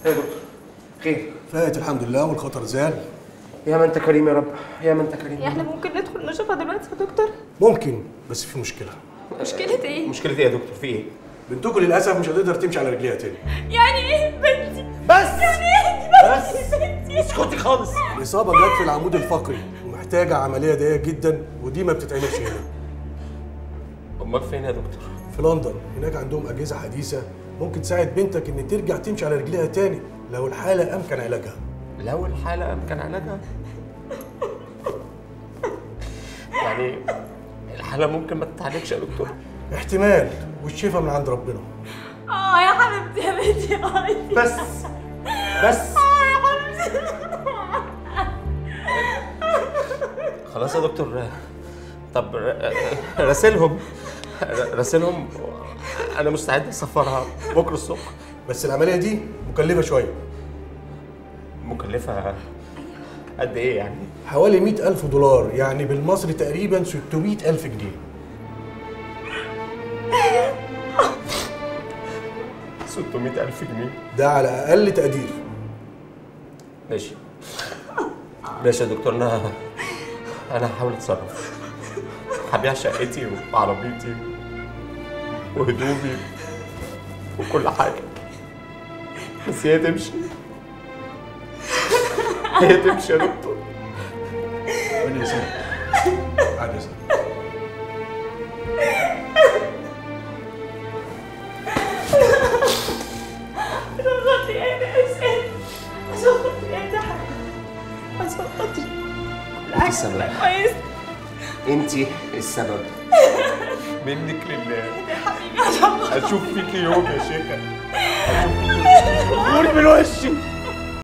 يا دكتور خير؟ فات الحمد لله والخطر زال. يا ما انت كريم يا رب، يا ما انت كريم. يعني احنا ممكن ندخل نشوفها دلوقتي يا دكتور؟ ممكن، بس في مشكله. مشكلة ايه؟ مشكلة ايه يا دكتور؟ في ايه؟ بنتكم للاسف مش هتقدر تمشي على رجليها تاني. يعني ايه بنتي؟ بس يعني ايه بس بنتي؟ اسكتي خالص. الاصابه جت في العمود الفقري ومحتاجه عمليه ضيقه جدا، ودي ما بتتعملش هنا. امال فين يا دكتور؟ في لندن، هناك عندهم اجهزه حديثه ممكن تساعد بنتك ان ترجع تمشي على رجليها تاني لو الحاله امكن علاجها. لو الحالة امكن علاجها؟ يعني الحالة ممكن ما تتعالجش يا دكتور؟ احتمال، والشفاء من عند ربنا. يا حبيبتي يا بنتي بس بس يا حبيبتي. خلاص يا دكتور. طب راسلهم انا مستعد اسفرها بكره الصبح. بس العمليه دي مكلفه شويه. مكلفة قد ايه يعني؟ حوالي $100,000، يعني بالمصري تقريبا 600,000 جنيه. 600,000 جنيه؟ ده على اقل تقدير. ماشي ماشي يا دكتور. انا هحاول اتصرف. هبيع شقتي وعربيتي وهدومي وكل حاجة، بس هي تمشي. هي تمشي يا دكتور. ربنا يسامحك. بعد اذنك. عشان خاطري انا اسف، عشان خاطري انت عشان خاطري. انت السبب. كويس. انت السبب. منك لله. يا حبيبي عشان خاطري. اشوف فيكي يوم يا شيخة. اشوف فيكي يوم. غوري من وشي.